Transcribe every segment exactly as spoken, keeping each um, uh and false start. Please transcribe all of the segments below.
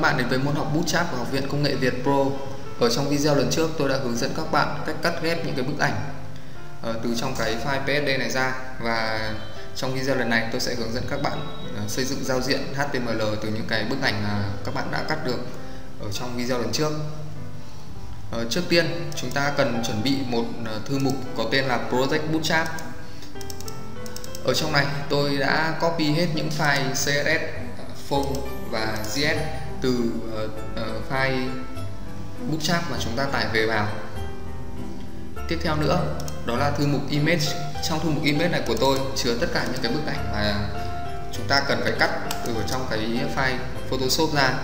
bạn đến với môn học Bootstrap của Học viện Công nghệ Việt Pro. Ở trong video lần trước tôi đã hướng dẫn các bạn cách cắt ghép những cái bức ảnh uh, từ trong cái file pê ét đê này ra, và trong video lần này tôi sẽ hướng dẫn các bạn uh, xây dựng giao diện hát tê em lờ từ những cái bức ảnh mà các bạn đã cắt được ở trong video lần trước. Uh, trước tiên chúng ta cần chuẩn bị một uh, thư mục có tên là Project Bootstrap. Ở trong này tôi đã copy hết những file xê ét ét, phông và giê ét từ uh, uh, file Bootstrap mà chúng ta tải về vào. Tiếp theo nữa đó là thư mục Image. Trong thư mục Image này của tôi chứa tất cả những cái bức ảnh mà chúng ta cần phải cắt từ trong cái file Photoshop ra.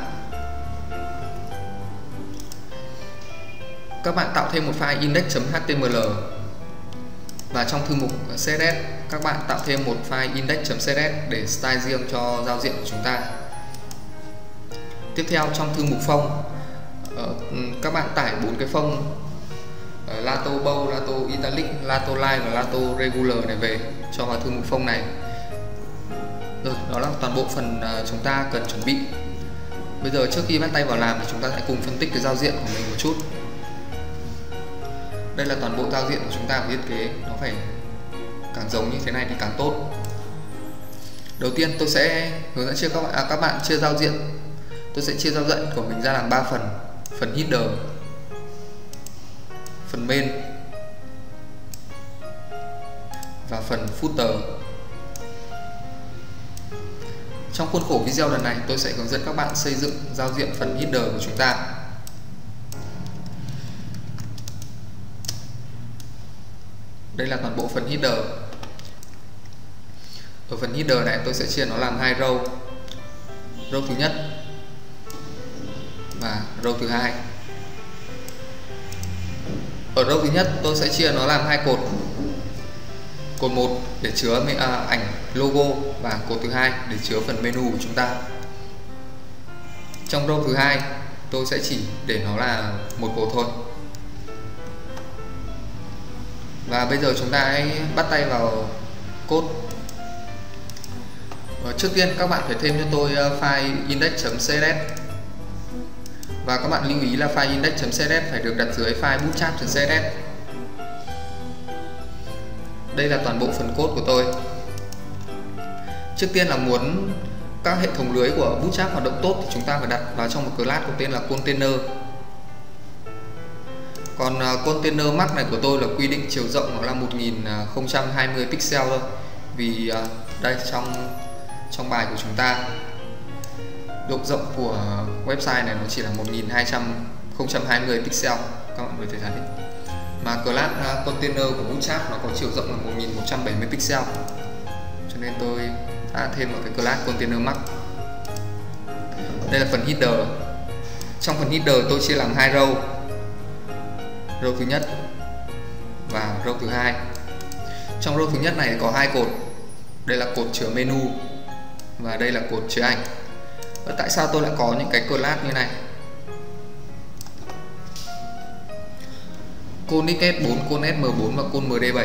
Các bạn tạo thêm một file index.html, và trong thư mục xê ét ét các bạn tạo thêm một file index.css để style riêng cho giao diện của chúng ta. Tiếp theo trong thư mục phông, các bạn tải bốn cái phông Lato Bold, Lato Italic, Lato Line và Lato Regular này về cho vào thư mục phông này. Rồi, đó là toàn bộ phần chúng ta cần chuẩn bị. Bây giờ trước khi bắt tay vào làm thì chúng ta hãy cùng phân tích cái giao diện của mình một chút. Đây là toàn bộ giao diện của chúng ta thiết kế, nó phải càng giống như thế này thì càng tốt. Đầu tiên tôi sẽ hướng dẫn chia các bạn, à, các bạn chia giao diện. Tôi sẽ chia giao diện của mình ra làm ba phần: phần header, phần main và phần footer. Trong khuôn khổ video lần này tôi sẽ hướng dẫn các bạn xây dựng giao diện phần header của chúng ta. Đây là toàn bộ phần header. Ở phần header này tôi sẽ chia nó làm hai row. Row thứ nhất và row thứ hai. Ở row thứ nhất tôi sẽ chia nó làm hai cột. Cột một để chứa à, ảnh logo, và cột thứ hai để chứa phần menu của chúng ta. Trong row thứ hai tôi sẽ chỉ để nó là một cột thôi. Và bây giờ chúng ta hãy bắt tay vào code. Và trước tiên các bạn phải thêm cho tôi file index.css, và các bạn lưu ý là file index.css phải được đặt dưới file bootstrap.css. Đây là toàn bộ phần code của tôi. Trước tiên là muốn các hệ thống lưới của Bootstrap hoạt động tốt thì chúng ta phải đặt vào trong một class có tên là container. Còn uh, container max này của tôi là quy định chiều rộng nó là một nghìn không trăm hai mươi pixel thôi. Vì uh, đây trong trong bài của chúng ta độ rộng của website này nó chỉ là một nghìn không trăm hai mươi pixel, các bạn có thể thấy. Mà class uh, container của Bootstrap nó có chiều rộng là một nghìn một trăm bảy mươi pixel. Cho nên tôi đã thêm một cái class container max. Đây là phần header. Trong phần header tôi chia làm hai row. Row thứ nhất và row thứ hai. Trong row thứ nhất này có hai cột. Đây là cột chứa menu và đây là cột chứa ảnh. Và tại sao tôi lại có những cái class như này? Con ích ét bốn, con ét em bốn và con em đê bảy.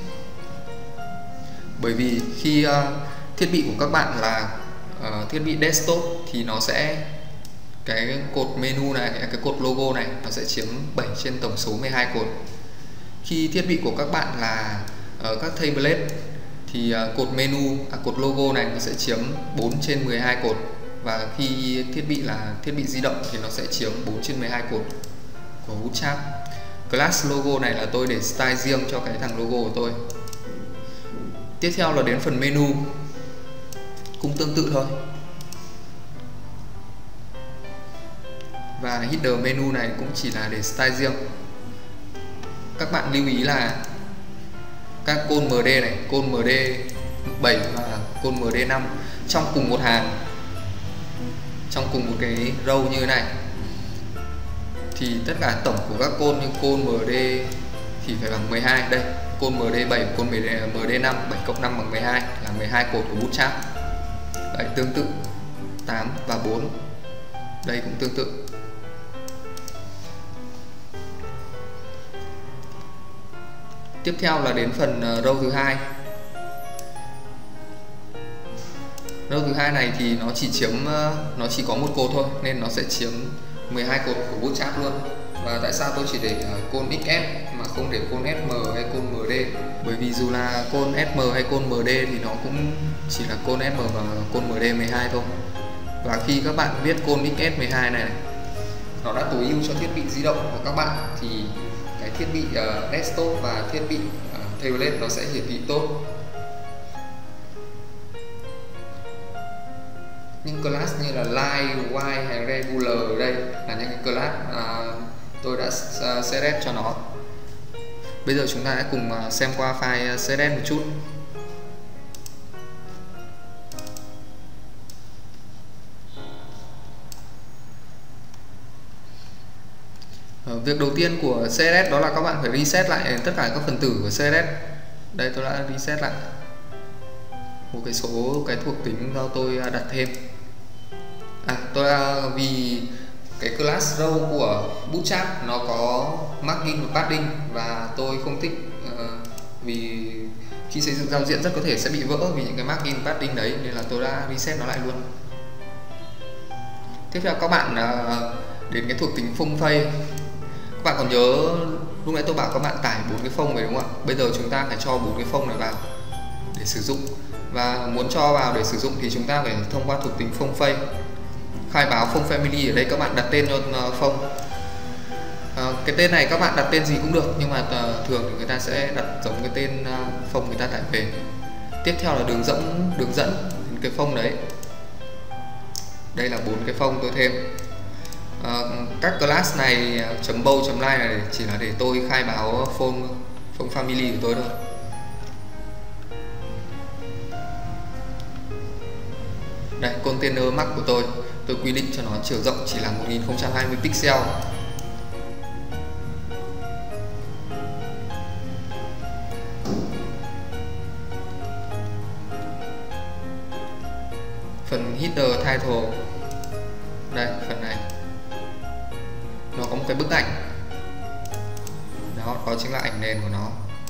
Bởi vì khi uh, thiết bị của các bạn là uh, thiết bị desktop thì nó sẽ cái cột menu này, cái cột logo này nó sẽ chiếm bảy trên tổng số mười hai cột. Khi thiết bị của các bạn là uh, các tablet thì uh, cột menu, à, cột logo này nó sẽ chiếm bốn trên mười hai cột, và khi thiết bị là thiết bị di động thì nó sẽ chiếm bốn trên mười hai cột của Bootstrap. Class logo này là tôi để style riêng cho cái thằng logo của tôi. Tiếp theo là đến phần menu, cũng tương tự thôi. Và header menu này cũng chỉ là để style riêng. Các bạn lưu ý là các côn em đê này, côn em đê bảy và côn em đê năm trong cùng một hàng, trong cùng một cái row như thế này, thì tất cả tổng của các côn như côn em đê thì phải bằng mười hai. Đây, côn em đê bảy, côn em đê năm, bảy cộng năm bằng mười hai, là mười hai cột của Bootstrap. Đấy, tương tự tám và bốn. Đây cũng tương tự. Tiếp theo là đến phần row thứ hai. Node thứ hai này thì nó chỉ chiếm nó chỉ có một cột thôi nên nó sẽ chiếm mười hai cột của Bootstrap luôn. Và tại sao tôi chỉ để côn ích ét mà không để côn ét em hay côn em đê? Bởi vì dù là côn ét em hay côn em đê thì nó cũng chỉ là côn ét em và côn em đê mười hai thôi. Và khi các bạn viết côn ích ét mười hai này, này nó đã tối ưu cho thiết bị di động của các bạn thì cái thiết bị uh, desktop và thiết bị uh, tablet nó sẽ hiển thị tốt. Những class như là line, while hay regular ở đây là những cái class uh, tôi đã uh, set cho nó. Bây giờ chúng ta hãy cùng uh, xem qua file set một chút. uh, Việc đầu tiên của xê ét ét đó là các bạn phải reset lại tất cả các phần tử của xê ét ét. Đây tôi đã reset lại một cái số cái thuộc tính do tôi đặt thêm. À, tôi vì cái class row của Bootstrap nó có margin và padding và tôi không thích uh, vì khi xây dựng giao diện rất có thể sẽ bị vỡ vì những cái margin padding đấy, nên là tôi đã reset nó lại luôn. Tiếp theo các bạn uh, đến cái thuộc tính phông phây. Các bạn còn nhớ lúc nãy tôi bảo các bạn tải bốn cái phông này đúng không ạ? Bây giờ chúng ta phải cho bốn cái phông này vào để sử dụng. Và muốn cho vào để sử dụng thì chúng ta phải thông qua thuộc tính phông phây. Khai báo phông family, ở đây các bạn đặt tên cho phông. À, cái tên này các bạn đặt tên gì cũng được, nhưng mà uh, thường thì người ta sẽ đặt giống cái tên uh, phông người ta tải về. Tiếp theo là đường dẫn đường dẫn cái phông đấy. Đây là bốn cái phông tôi thêm. À, các class này chấm bow chấm line này chỉ là để tôi khai báo phông phông family của tôi thôi. Đây, container max của tôi tôi quy định cho nó chiều rộng chỉ là một nghìn không trăm hai mươi pixel. Phần header title, đây phần này nó có một cái bức ảnh đó, đó chính là ảnh nền của nó.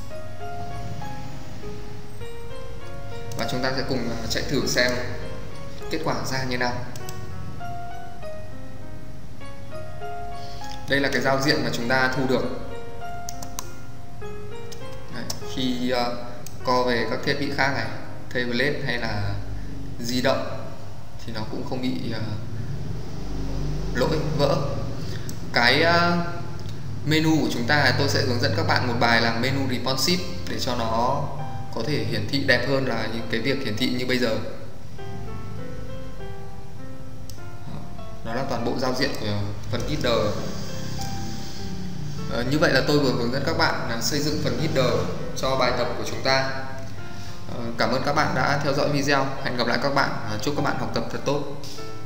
Và chúng ta sẽ cùng chạy thử xem kết quả ra như nào. Đây là cái giao diện mà chúng ta thu được. Đấy, khi uh, co về các thiết bị khác này, tablet hay là di động thì nó cũng không bị uh, lỗi vỡ. Cái uh, menu của chúng ta tôi sẽ hướng dẫn các bạn một bài làm menu responsive để cho nó có thể hiển thị đẹp hơn là những cái việc hiển thị như bây giờ. Đó là toàn bộ giao diện của phần header. À, như vậy là tôi vừa hướng dẫn các bạn là xây dựng phần header cho bài tập của chúng ta. À, cảm ơn các bạn đã theo dõi video. Hẹn gặp lại các bạn. À, chúc các bạn học tập thật tốt.